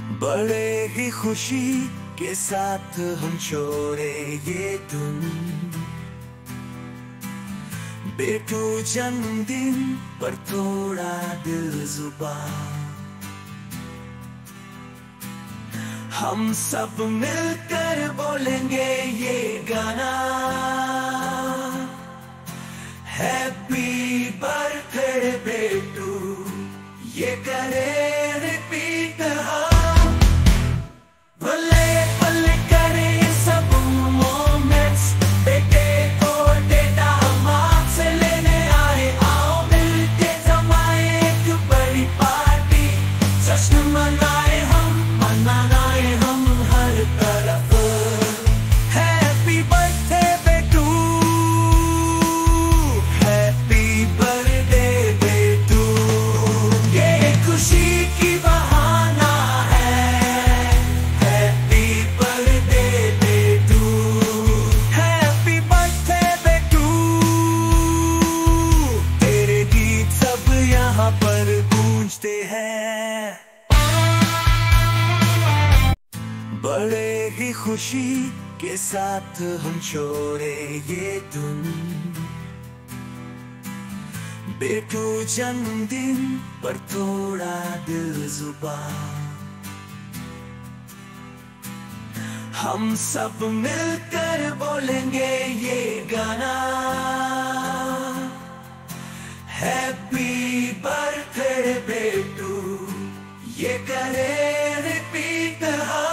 बड़े ही खुशी के साथ हम छोड़े ये तुम बेटू जन्मदिन पर थोड़ा दिल जुबा हम सब मिलकर बोलेंगे ये गाना हैप्पी बर्थडे बेटू ये करे रिपीट भले भले करे सब मोमेंट्स बेटे और डेटा हम आपसे लेने आए आओ मिलके जमाए एक बड़ी पार्टी जश्न मनाए हम हर तरफ हैप्पी बर्थडे बेटू हैप्पी बर्थडे बेटू ये खुशी की बहाना पर गूंजते हैं बड़े ही खुशी के साथ हम छोड़े ये तुम बेटू जन्मदिन पर थोड़ा दिल जुबा हम सब मिलकर बोलेंगे ये गाना हैप्पी बर्थडे बेटू ये करे रिपीट